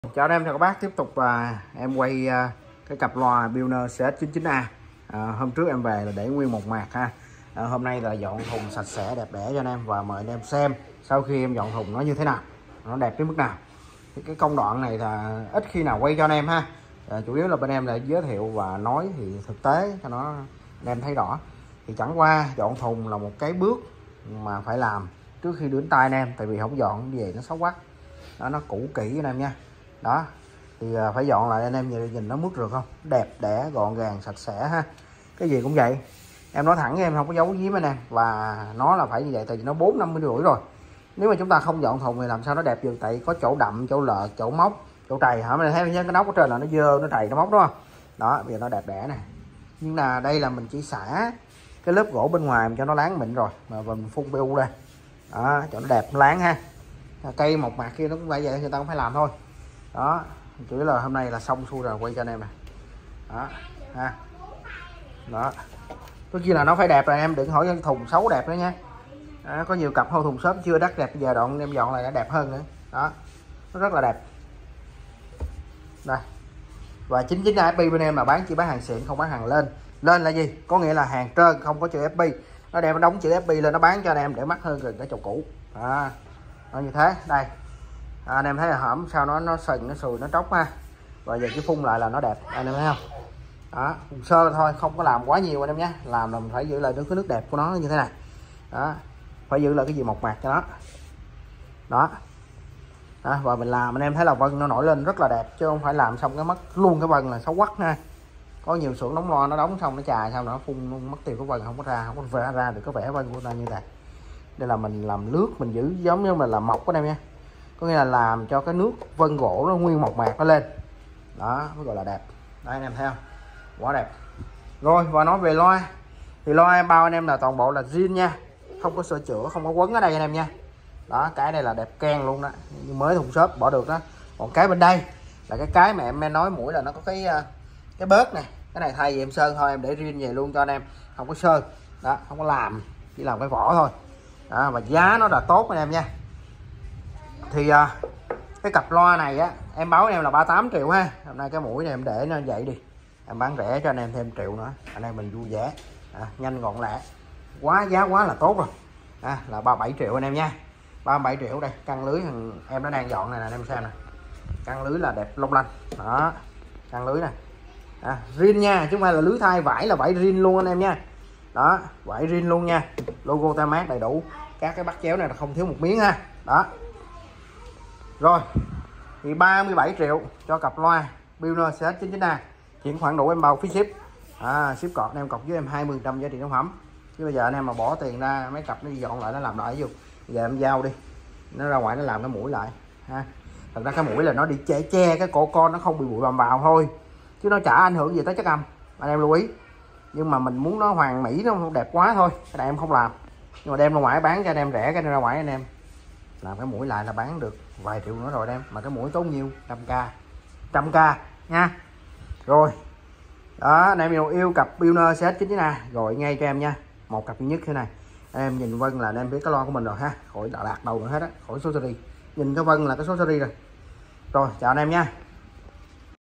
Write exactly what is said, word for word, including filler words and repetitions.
Chào anh em, chào các bác. Tiếp tục à, em quay à, cái cặp loa Pioneer xê ét chín chín A. à, Hôm trước em về là để nguyên một mạc ha. à, Hôm nay là dọn thùng sạch sẽ đẹp đẽ cho anh em và mời anh em xem sau khi em dọn thùng nó như thế nào, nó đẹp đến mức nào. Cái, cái công đoạn này là ít khi nào quay cho anh em ha. à, Chủ yếu là bên em là giới thiệu và nói thì thực tế cho nó anh em thấy rõ. Thì chẳng qua dọn thùng là một cái bước mà phải làm trước khi đến tay anh em, tại vì không dọn về nó xấu quá, đó, nó cũ kỹ anh em nha. Đó thì phải dọn lại anh em, nhìn, nhìn nó mướt được không, đẹp đẽ gọn gàng sạch sẽ ha. Cái gì cũng vậy, em nói thẳng với em, không có giấu giếm anh em, và nó là phải như vậy, tại vì nó bốn năm mươi rưỡi rồi. Nếu mà chúng ta không dọn thùng thì làm sao nó đẹp được, tại có chỗ đậm, chỗ lợ, chỗ móc, chỗ trầy hả. Mình thấy cái nóc ở trên là nó dơ, nó trầy, nó móc, đúng không? Đó, bây giờ nó đẹp đẽ này. Nhưng là đây là mình chỉ xả cái lớp gỗ bên ngoài cho nó láng mịn rồi, mà mình phun pê u đây đó, cho nó đẹp láng ha. Cây một mặt kia nó cũng vậy, vậy người ta cũng phải làm thôi. Đó, chủ yếu là hôm nay là xong xuôi rồi, quay cho anh em nè. Đó ha. Đó, tất nhiên là nó phải đẹp rồi em, đừng hỏi cái thùng xấu đẹp nữa nha. Đó, có nhiều cặp hô thùng sớm chưa đắt đẹp, bây giờ đoạn em dọn lại đã đẹp hơn nữa. Đó, nó rất là đẹp đây. Và chín chín A ép pê bên em là bán chỉ bán hàng xịn, không bán hàng lên. Lên là gì? Có nghĩa là hàng trơn, không có chữ ép pê. Nó đem nó đóng chữ ép pê lên, nó bán cho anh em để mắc hơn gần cái chỗ cũ. Đó, nó như thế đây. À, anh em thấy là hõm sao nó nó sừng, nó sùi, nó tróc ha. Và giờ cái phun lại là nó đẹp, anh em thấy không? Đó, phun sơ thôi, không có làm quá nhiều anh em nhé. Làm là mình phải giữ lại cái nước đẹp của nó như thế này. Đó, phải giữ lại cái gì mộc mạc cho nó. Đó. Đó, và mình làm anh em thấy là vân nó nổi lên rất là đẹp, chứ không phải làm xong cái mất luôn cái vân là xấu quắc ha. Có nhiều xưởng đóng loa nó đóng xong nó chà sao nó phun mất tiêu cái vân, không có ra, không có vẽ ra được cái vẻ vân của ta như này. Đây là mình làm nước, mình giữ giống như mình làm mộc của anh em nha. Có nghĩa là làm cho cái nước vân gỗ nó nguyên mộc mạc nó lên. Đó mới gọi là đẹp. Đấy anh em thấy không, quá đẹp. Rồi, và nói về loa thì loa em bao anh em là toàn bộ là zin nha, không có sửa chữa, không có quấn ở đây anh em nha. Đó, cái này là đẹp keng luôn đó, như mới thùng xốp bỏ được đó. Còn cái bên đây là cái cái mà em nói mũi là nó có cái cái bớt này, cái này thay vì em sơn thôi, em để riêng về luôn cho anh em, không có sơn. Đó, không có làm, chỉ làm cái vỏ thôi. Đó, và giá nó là tốt anh em nha. Thì à, cái cặp loa này á em báo anh em là ba mươi tám triệu ha. Hôm nay cái mũi này em để nó vậy đi, em bán rẻ cho anh em thêm triệu nữa, anh em mình vui vẻ. À, nhanh gọn lẹ, quá giá quá là tốt rồi. À, là ba mươi bảy triệu anh em nha, ba mươi bảy triệu. Đây căng lưới em nó đang dọn này nè anh em xem nè, căng lưới là đẹp long lanh. Đó, căng lưới này à, zin nha, chứ không phải là lưới thay, vải là vải zin luôn anh em nha. Đó, vải zin luôn nha, logo tem mát đầy đủ, các cái bắt chéo này là không thiếu một miếng ha. Đó rồi, thì ba mươi bảy triệu cho cặp loa Pioneer xê ét chín chín A, chuyển khoản đủ em bao phí ship. À, ship cọp em cọc với em hai mươi phần trăm giá trị sản phẩm. Chứ bây giờ anh em mà bỏ tiền ra mấy cặp nó đi dọn lại, nó làm lại vô, bây giờ em giao đi, nó ra ngoài nó làm cái mũi lại ha. Thật ra cái mũi là nó đi che che cái cổ con, nó không bị bụi bằm vào thôi, chứ nó chả ảnh hưởng gì tới chất âm, anh em lưu ý. Nhưng mà mình muốn nó hoàn mỹ, nó không đẹp quá thôi, cái này em không làm. Nhưng mà đem ra ngoài bán cho anh em rẻ, cái ra ngoài anh em làm cái mũi lại là bán được vài triệu nữa rồi em. Mà cái mũi tốn nhiêu, trăm k, trăm k nha. Rồi đó, anh em yêu cặp Pioneer xê ét chín chín A gọi ngay cho em nha, một cặp duy nhất thế này. Em nhìn vân là anh em biết cái loa của mình rồi ha, khỏi lạc đầu nữa hết á, khỏi số series, nhìn cái vân là cái số series rồi. Rồi chào anh em nha.